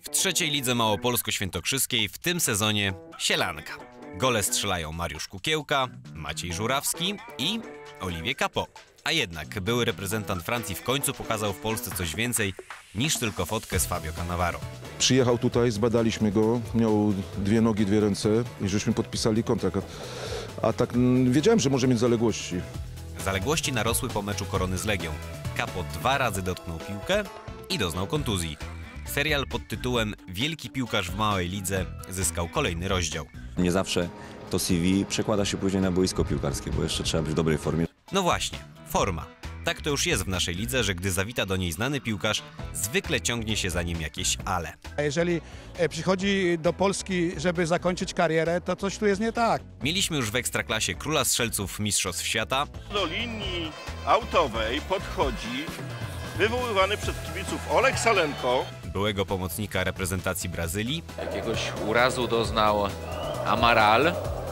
W trzeciej lidze małopolsko-świętokrzyskiej w tym sezonie sielanka. Gole strzelają Mariusz Kukiełka, Maciej Żurawski i Olivier Capot. A jednak były reprezentant Francji w końcu pokazał w Polsce coś więcej niż tylko fotkę z Fabio Cannavaro. Przyjechał tutaj, zbadaliśmy go, miał 2 nogi, 2 ręce i żeśmy podpisali kontrakt. A tak wiedziałem, że może mieć zaległości. Zaległości narosły po meczu Korony z Legią. Capot 2 razy dotknął piłkę i doznał kontuzji. Serial pod tytułem Wielki piłkarz w małej lidze zyskał kolejny rozdział. Nie zawsze to CV przekłada się później na boisko piłkarskie, bo jeszcze trzeba być w dobrej formie. No właśnie, forma. Tak to już jest w naszej lidze, że gdy zawita do niej znany piłkarz, zwykle ciągnie się za nim jakieś ale. A jeżeli przychodzi do Polski, żeby zakończyć karierę, to coś tu jest nie tak. Mieliśmy już w Ekstraklasie króla strzelców Mistrzostw Świata. Do linii autowej podchodzi wywoływany przez kibiców Olek Salenko. Byłego pomocnika reprezentacji Brazylii. Jakiegoś urazu doznał Amaral.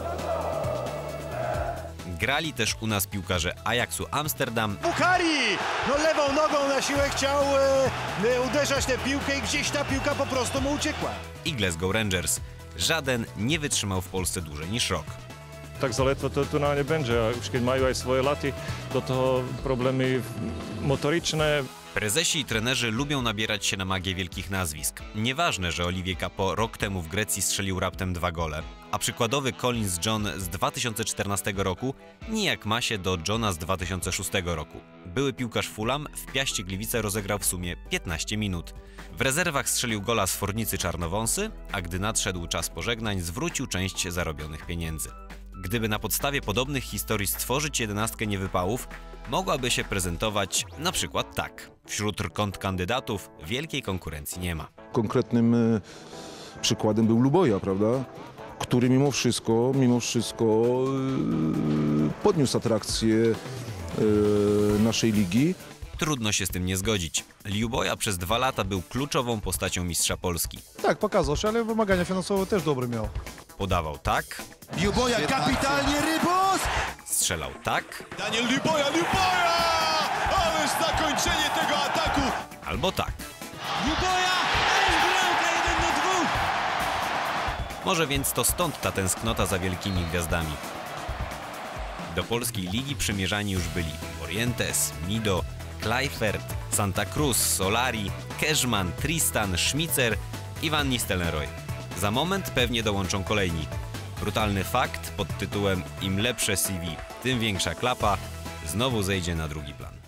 Grali też u nas piłkarze Ajaxu Amsterdam. Bukhari! No lewą nogą na siłę chciał uderzać tę piłkę i gdzieś ta piłka po prostu mu uciekła. I Glasgow Rangers. Żaden nie wytrzymał w Polsce dłużej niż rok. Tak za ledwo to nie będzie, a już kiedy mają swoje lata, do toho problemy motoryczne. Prezesi i trenerzy lubią nabierać się na magię wielkich nazwisk. Nieważne, że Olivier Capot rok temu w Grecji strzelił raptem 2 gole, a przykładowy Collins John z 2014 roku nijak ma się do Johna z 2006 roku. Były piłkarz Fulham w Piaście Gliwice rozegrał w sumie 15 minut. W rezerwach strzelił gola z Fornicy Czarnowąsy, a gdy nadszedł czas pożegnań, zwrócił część zarobionych pieniędzy. Gdyby na podstawie podobnych historii stworzyć 11 niewypałów, mogłaby się prezentować na przykład tak. Wśród kontrkandydatów wielkiej konkurencji nie ma. Konkretnym przykładem był Luboja, prawda? Który mimo wszystko podniósł atrakcję naszej ligi. Trudno się z tym nie zgodzić. Luboja przez 2 lata był kluczową postacią mistrza Polski. Tak, pokazał się, ale wymagania finansowe też dobre miał. Podawał tak, Luboja kapitalnie, Rybos! strzelał tak, Daniel Luboja! Ależ zakończenie tego ataku! albo tak. Luboja! Ależ bramka 1-2! Może więc to stąd ta tęsknota za wielkimi gwiazdami. Do polskiej ligi przymierzani już byli Orientes, Mido, Kluivert, Santa Cruz, Solari, Cashman, Tristan, Schmitzer i Van Nistelrooy. Za moment pewnie dołączą kolejni. Brutalny fakt pod tytułem Im lepsze CV, tym większa klapa znowu zejdzie na drugi plan.